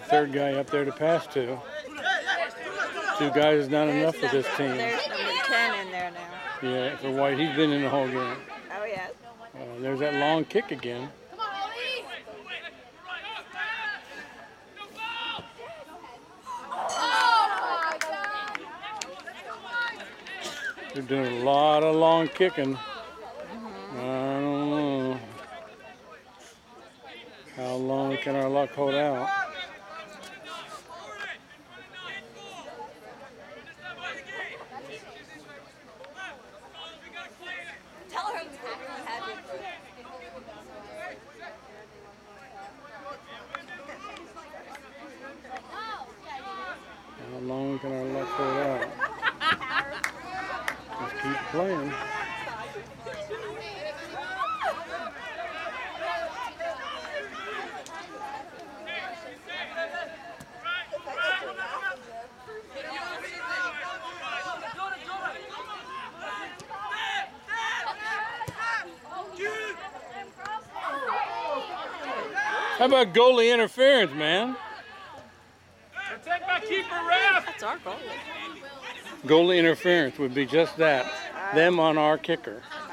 third guy up there to pass to. Two guys is not enough for this team. There's number 10 in there now. Yeah, for White, he's been in the whole game. Oh, yes. There's that long kick again. They're doing a lot of long kicking. I don't know. How long can our luck hold out? How long can our luck hold out? Let's keep playing. How about goalie interference, man? Protect my keeper, ref! That's our goal. Goalie interference would be just that. Them on our kicker.